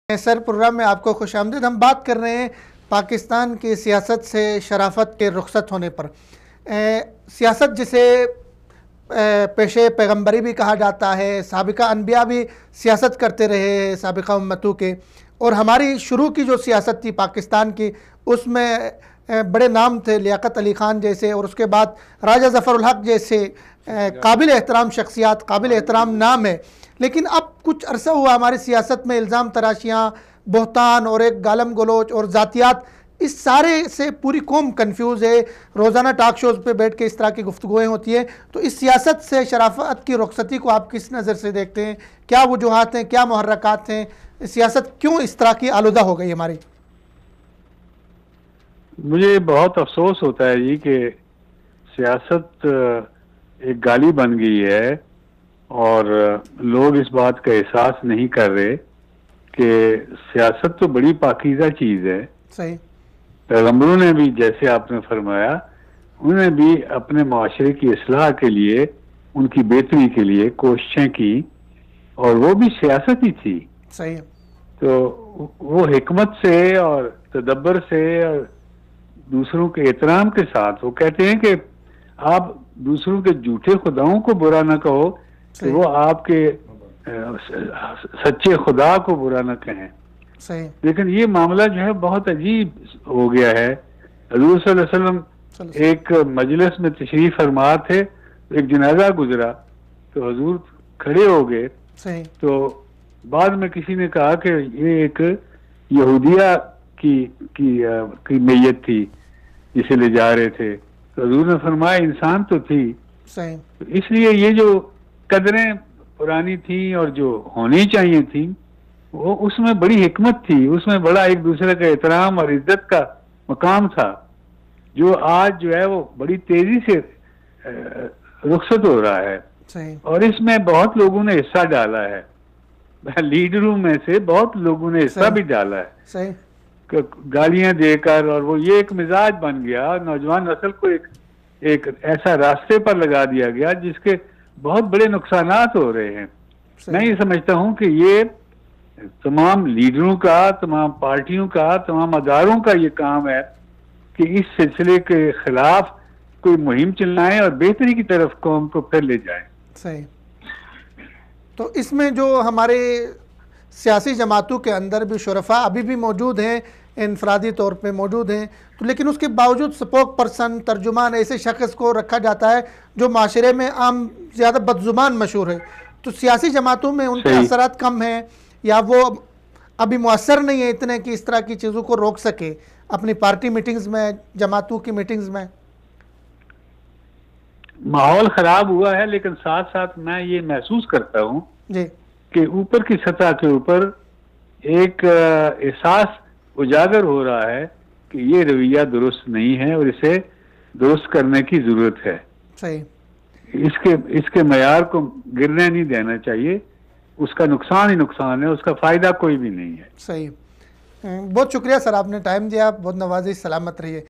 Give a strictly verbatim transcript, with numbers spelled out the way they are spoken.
سر programme میں آپ کو خوش آمدید۔ ہم بات کر رہے ہیں پاکستان کی سیاست سے شرافت کے رخصت ہونے پر۔ سیاست جسے پیشے پیغمبری بھی کہا جاتا ہے، سابقہ انبیاء بھی سیاست کرتے رہے ہیں سابقہ امتوں کے، اور ہماری شروع کی جو سیاست تھی پاکستان کی اس میں بڑے نام تھے، لیاقت علی خان جیسے، اور اس کے بعد راجہ ظفر الحق جیسے قابل احترام شخصیات، قابل احترام نام ہے۔ لیکن اب کچھ عرصہ ہوا ہماری سیاست میں الزام تراشیاں، بہتان اور ایک گالم گلوچ اور ذاتیات، اس سارے سے پوری قوم کنفیوز ہے۔ روزانہ ٹاک شوز پہ بیٹھ کے اس طرح کی گفتگویں ہوتی ہیں، تو اس سیاست سے شرافت کی رخصتی کو آپ کس نظر سے دیکھتے ہیں؟ کیا وجوہات ہیں، کیا محرکات ہیں؟ سیاست کیوں اس طرح کی آلودہ ہو گئی ہماری؟ مجھے بہت افسوس ہوتا ہے جی کہ سیاست ایک گالی بن گئی ہے اور لوگ اس بات کا احساس نہیں کر رہے کہ سیاست تو بڑی پاکیزہ چیز ہے۔ صحیح۔ پیغمبروں نے بھی، جیسے آپ نے فرمایا، انہوں نے بھی اپنے معاشرے کی اصلاح کے لیے، ان کی بہتری کے لیے کوششیں کی، اور وہ بھی سیاست ہی تھی۔ صحیح۔ تو وہ حکمت سے اور تدبر سے اور دوسروں کے احترام کے ساتھ وہ کہتے ہیں کہ آپ دوسروں کے جھوٹے خداؤں کو برا نہ کہو کہ وہ آپ کے سچے خدا کو برا نہ کہیں۔ صحیح۔ لیکن یہ معاملہ جو ہے بہت عجیب ہو گیا ہے۔ حضور صلی اللہ علیہ وسلم ایک مجلس میں تشریف فرما تھے، ایک جنازہ گزرا تو حضور کھڑے ہو گئے۔ صحیح۔ تو بعد میں کسی نے کہا کہ یہ ایک یہودیہ کی کی کی میت تھی جسے لے جا رہے تھے، تو حضور نے فرمایا انسان تو تھی۔ صحیح۔ اس لیے یہ جو قدریں پرانی تھیں اور جو ہونی چاہیے تھیں، وہ اس میں بڑی حکمت تھی، اس میں بڑا ایک دوسرے کا احترام اور عزت کا مقام تھا، جو آج جو ہے وہ بڑی تیزی سے رخصت ہو رہا ہے۔ صحیح۔ اور اور اس میں بہت لوگوں نے حصہ ڈالا ہے، لیڈروں میں سے بہت لوگوں نے حصہ بھی ڈالا ہے۔ صحیح۔ گالیاں دے کر، اور وہ یہ ایک مزاج بن گیا، نوجوان نسل کو ایک ایک ایسا راستے پر لگا دیا گیا جس کے بہت بڑے نقصانات ہو رہے ہیں۔ میں یہ سمجھتا ہوں کہ یہ تمام لیڈروں کا، تمام پارٹیوں کا، تمام اداروں کا یہ کام ہے کہ اس سلسلے کے خلاف کوئی مہم چلائیں اور بہتری کی طرف قوم کو پھر لے جائیں۔ صحیح۔ تو اس میں جو ہمارے سیاسی جماعتوں کے اندر بھی شرفاء ابھی بھی موجود ہیں، انفرادی طور پہ موجود ہیں، تو لیکن اس کے باوجود سپوک پرسن، ترجمان ایسے شخص کو رکھا جاتا ہے جو معاشرے میں عام زیادہ بدزبان مشہور ہے۔ تو سیاسی جماعتوں میں ان کے اثرات کم ہیں یا وہ ابھی مؤثر نہیں ہے اتنے کہ اس طرح کی چیزوں کو روک سکے اپنی پارٹی میٹنگز میں، جماعتوں کی میٹنگز میں؟ ماحول خراب ہوا ہے، لیکن ساتھ ساتھ میں یہ محسوس کرتا ہوں جی کہ اوپر کی سطح کے اوپر ایک احساس اجاگر ہو رہا ہے کہ یہ رویہ درست نہیں ہے اور اسے درست کرنے کی ضرورت ہے۔ صحیح۔ اس کے اس کے معیار کو گرنے نہیں دینا چاہیے، اس کا نقصان ہی نقصان ہے، اس کا فائدہ کوئی بھی نہیں ہے۔ صحیح۔ بہت شکریہ سر، آپ نے ٹائم دیا، بہت نوازی، سلامت رہیے۔